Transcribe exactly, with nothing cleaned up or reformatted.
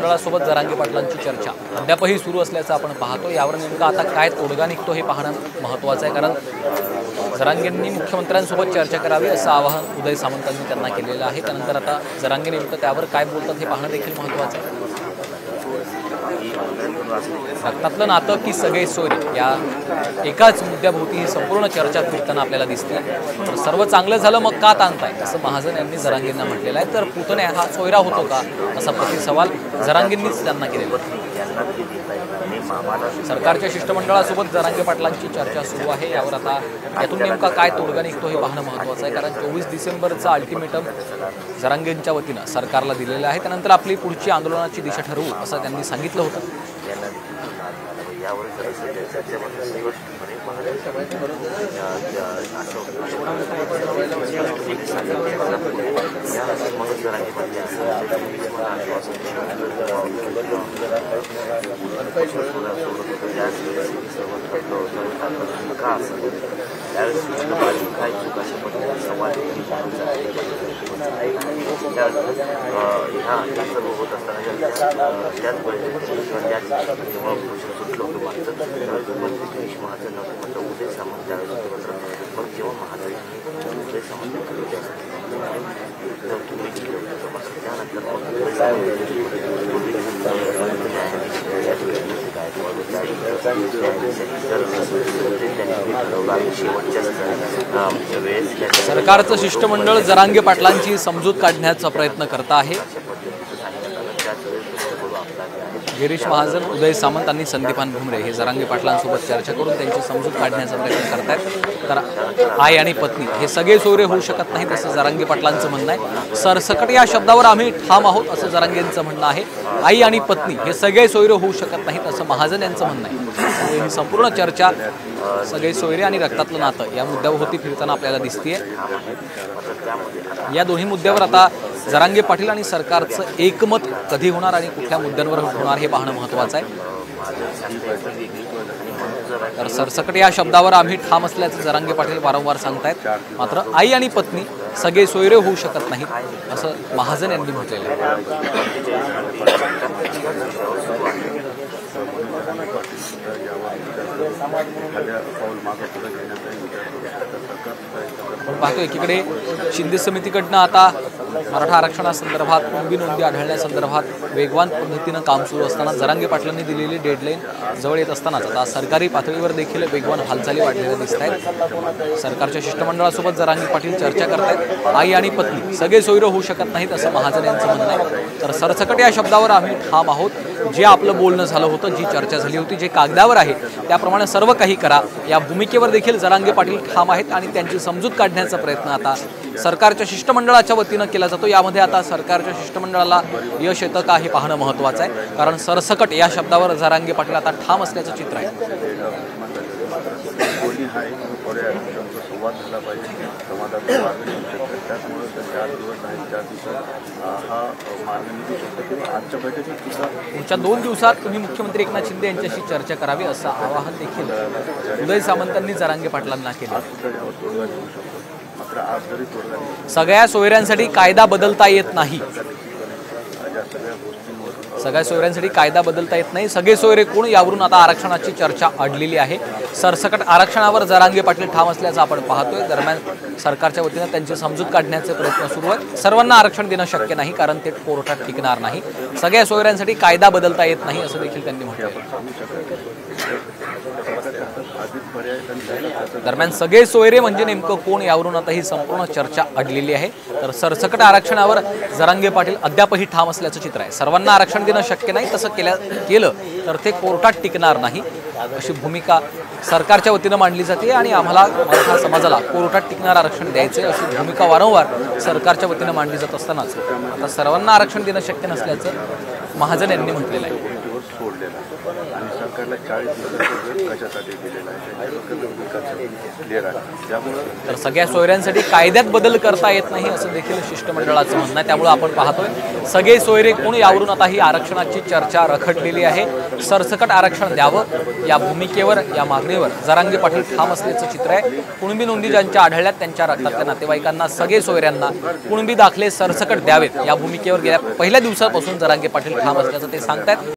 शिष्टमंडळासोबत जरांगे पाटलांची चर्चा अद्यापही सुरू असल्याचं आपण पाहतो। यावर नेमका आता काय तोडगा निघतो हे पाहणं महत्त्वाचं आहे, कारण जरांगेंनी मुख्यमंत्र्यांसोबत चर्चा करावी असं आवाहन उदय सामंतांनी त्यांना केलेलं आहे। त्यानंतर आता जरांगे नेमकं त्यावर काय बोलतात हे पाहणं देखील महत्त्वाचं आहे। रक्तातलं नातं की सगळे सोयरे या एकाच मुद्द्याभोवती ही संपूर्ण चर्चा फिरताना आपल्याला दिसते। तर सर्व चांगलं झालं मग का ताणताय असं महाजन यांनी जरांगेंना म्हटलेलं आहे। तर पुतण्या हा सोयरा होतो का असा प्रतिसवाल जरांगेंनीच त्यांना केलेला आहे। सरकारच्या शिष्टमंडळासोबत जरांगे पाटलांची चर्चा सुरू आहे। यावर आता यातून नेमका काय तोडगा निघतो हे पाहणं महत्त्वाचं आहे, कारण चोवीस डिसेंबरचा अल्टिमेटम जरांगेंच्या वतीनं सरकारला दिलेलं आहे। त्यानंतर आपली पुढची आंदोलनाची दिशा ठरवू असं त्यांनी सांगितलं होतं। सरकारचं शिष्टमंडळ जरांगे पाटलांची समजूत काढण्याचा प्रयत्न करत आहे। गिरीश महाजन, उदय सामंत आणि संदीपान भुमरे हे जरांगे पाटलांसोबत चर्चा करून त्यांची समजूत काढण्याचा प्रयत्न करतात। तर आई आणि पत्नी हे सगळे सोयरे होऊ शकत नाहीत असं जरांगे पाटलांचं म्हणणं आहे। सरसकट या शब्दावर आम्ही ठाम आहोत असं जरांगेंचं म्हणणं आहे। आई आणि पत्नी हे सगळे सोयरे होऊ शकत नाहीत असं महाजन यांचं म्हणणं आहे। ही संपूर्ण चर्चा सगळे सोयरे आणि रक्तातलं नातं या मुद्द्याभोवती फिरताना आपल्याला दिसतेय। या दोन्ही मुद्द्यावर आता जरांगे पाटील आणि सरकारचं एकमत कधी होणार आणि कुठल्या मुद्द्यांवर होणार हे पाहणं महत्त्वाचं आहे। तर सरसकट या शब्दावर आम्ही ठाम असल्याचं जरांगे पाटील वारंवार सांगतायत, मात्र आई आणि पत्नी सगळे सोयरे होऊ शकत नाहीत असं महाजन यांनी म्हटलेलं आहे। आपण पाहतो एकीकडे शिंदे समितीकडनं आता मराठा आरक्षणासंदर्भात कुणबी नोंदी आढळण्यासंदर्भात वेगवान पद्धतीनं काम सुरू असताना जरांगे पाटलांनी दिलेली डेडलाईन जवळ येत असतानाच आता सरकारी पातळीवर देखील वेगवान हालचाली वाढलेल्या दिसत आहेत। सरकारच्या शिष्टमंडळासोबत जरांगे पाटील चर्चा करतायत। आई आणि पत्नी सगळे सोयरे होऊ शकत नाहीत असं महाजन यांचं म्हणणं आहे। तर सरसकट या शब्दावर आम्ही ठाम आहोत। जे आपलं बोलणं झालं होतं, जी चर्चा झाली होती, जे कागदावर आहे त्याप्रमाणे सर्व काही करा या भूमिकेवर देखील जरांगे पाटील ठाम आहेत आणि त्यांची समजूत काढण्याचा प्रयत्न आता सरकारच्या शिष्टमंडळाच्या वतीनं केला जातो। यामध्ये आता सरकारच्या शिष्टमंडळाला यश येतं का हे पाहणं महत्त्वाचं आहे, कारण सरसकट या शब्दावर जरांगे पाटील आता ठाम असल्याचं चित्र आहे। पुढच्या दोन दिवसात तुम्ही मुख्यमंत्री एकनाथ शिंदे यांच्याशी चर्चा करावी असं आवाहन देखील उदय सामंतांनी जरांगे पाटलांना केलं। सगळ्या सोयऱ्यांसाठी कायदा बदलता येत नाही, सगळ्या सोयऱ्यांसाठी कायदा बदलता येत नाही, सगळे सोयरे कोण यावरून आता आरक्षणाची चर्चा अडलेली आहे। सरसकट आरक्षणावर जरांगे पाटील ठाम असल्याचं आपण पाहतोय। दरम्यान सरकारच्या वतीनं त्यांची समजूत काढण्याचे प्रयत्न सुरू आहेत। सर्वांना आरक्षण देणं शक्य नाही, कारण ते कोर्टात टिकणार नाही। सगळ्या सोयऱ्यांसाठी कायदा बदलता येत नाही असं देखील त्यांनी म्हटलं आहे। दरम्यान सगळे सोयरे म्हणजे नेमकं कोण यावरून आता ही संपूर्ण चर्चा अडलेली आहे। तर सरसकट आरक्षणावर जरांगे पाटील अद्यापही ठाम असल्याचं चित्र आहे। सर्वांना आरक्षण देणं शक्य नाही, तसं केल्या केलं तर ते कोर्टात टिकणार नाही अशी भूमिका सरकारच्या वतीनं मांडली जाते आणि आम्हाला मराठा समाजाला कोर्टात टिकणार आरक्षण द्यायचे अशी भूमिका वारंवार सरकारच्या वतीनं मांडली जात असतानाच आता सर्वांना आरक्षण देणं शक्य नसल्याचं महाजन यांनी म्हटलेलं आहे। सोडलेला आणि सरकारला चाळीस दिवसाचा वेळ कशासाठी दिलेला आहे क्लिअर आहे. त्यामुळं तर सगळ्या सोयऱ्यांसाठी कायद्यात बदल करता येत नाही असं देखील शिष्टमंडळाचं म्हणणं आहे. त्यामुळे आपण पाहतोय सगळे सोयरे कोण यावरून आता ही आरक्षणाची चर्चा रखडलेली आहे. सरसकट आरक्षण द्यावं या भूमिकेवर, या मागणीवर जरांगे पाटील ठाम असल्याचं चित्र आहे. कुणबी नोंदी ज्यांच्या आढळल्यात त्यांच्या रक्तातल्या नातेवाईकांना, सगळे सोयऱ्यांना कुणबी दाखले सरसकट द्यावेत या भूमिकेवर गेल्या पहिल्या दिवसापासून जरांगे पाटील ठाम असल्याचं ते सांगतायत.